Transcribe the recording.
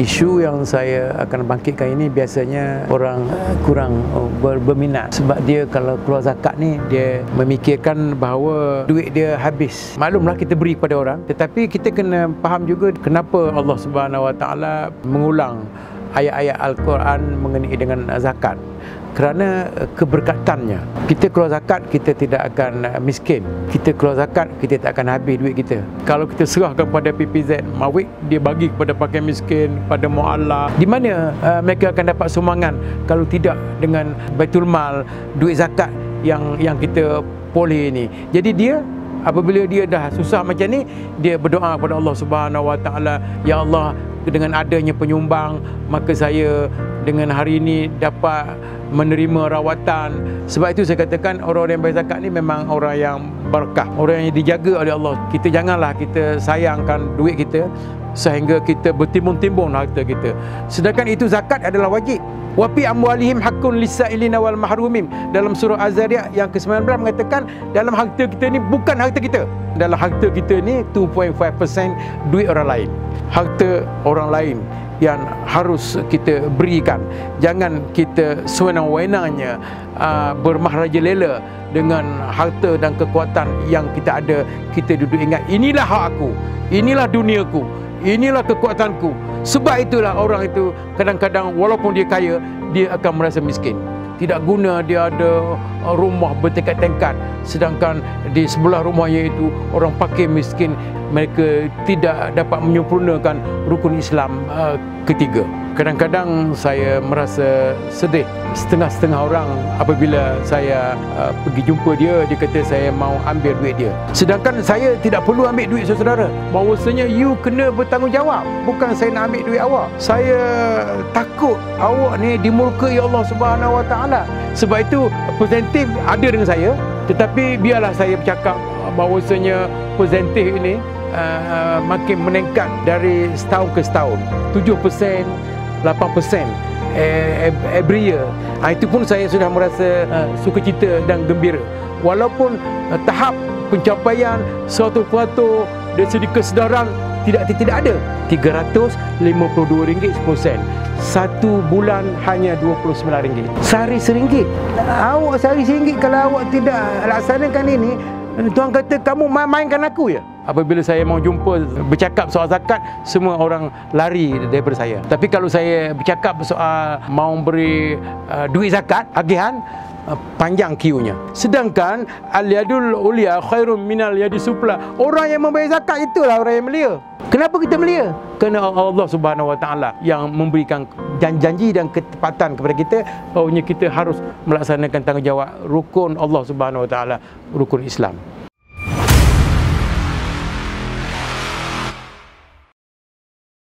Isu yang saya akan bangkitkan ini biasanya orang kurang berminat, sebab dia kalau keluar zakat ni dia memikirkan bahawa duit dia habis. Maklumlah kita beri kepada orang, tetapi kita kena faham juga kenapa Allah Subhanahu Wa Taala mengulang ayat-ayat Al-Quran mengenai dengan zakat. Kerana keberkatannya. Kita keluar zakat, kita tidak akan miskin. Kita keluar zakat, kita tak akan habis duit kita. Kalau kita serahkan pada PPZ Mawik, dia bagi kepada fakir miskin, pada mu'allah, di mana mereka akan dapat sumbangan kalau tidak dengan Baitul Mal, duit zakat yang kita poleh ini. Jadi dia, apabila dia dah susah macam ni, dia berdoa kepada Allah Subhanahu Wa Taala, ya Allah, dengan adanya penyumbang, maka saya dengan hari ini dapat menerima rawatan. Sebab itu saya katakan orang yang bayar zakat ni memang orang yang berkah, orang yang dijaga oleh Allah. Kita janganlah kita sayangkan duit kita sehingga kita bertimbun-timbun harta kita. Sedangkan itu zakat adalah wajib. Wa fi amwalihim haqqun lis-sa'ilina wal mahrumin. Dalam surah Az-Zariyat yang ke-19 mengatakan dalam harta kita ni bukan harta kita. Dalam harta kita ni 2.5% duit orang lain. Harta orang lain yang harus kita berikan. Jangan kita sewenang-wenangnya bermahrajalela dengan harta dan kekuatan yang kita ada. Kita duduk ingat, inilah hak aku, inilah duniaku, inilah kekuatanku. Sebab itulah orang itu kadang-kadang walaupun dia kaya, dia akan merasa miskin. Tidak guna dia ada rumah bertingkat-tingkat, sedangkan di sebelah rumahnya itu orang fakir miskin, mereka tidak dapat menyempurnakan rukun Islam ketiga. Kadang-kadang saya merasa sedih setengah-setengah orang apabila saya pergi jumpa dia, dia kata saya mau ambil duit dia. Sedangkan saya tidak perlu ambil duit saudara. Bahawasanya you kena bertanggungjawab, bukan saya nak ambil duit awak. Saya takut awak ni dimurkai Allah Subhanahu Wa Taala. Sebab itu presentif ada dengan saya, tetapi biarlah saya bercakap bahawasanya presentif ini makin meningkat dari setahun ke setahun, 7%, 8% every year. Itu pun saya sudah merasa sukacita dan gembira. Walaupun tahap pencapaian 100% dari segi kesedaran tidak ada. RM352 10%. Satu bulan hanya RM29. Sehari RM1. Awak sehari RM1, kalau awak tidak laksanakan ini, Tuhan kata kamu mainkan aku ya. Apabila saya mau jumpa bercakap soal zakat, semua orang lari daripada saya. Tapi kalau saya bercakap soal mau beri duit zakat, agihan, panjang queuenya. Sedangkan al-yadul ulia khairum minal yadi sufla. Orang yang membayar zakat itulah orang yang mulia. Kenapa kita mulia? Kerana Allah Subhanahu Wa Taala yang memberikan janji dan ketepatan kepada kita bahawa kita harus melaksanakan tanggungjawab rukun Allah Subhanahu Wa Taala, rukun Islam.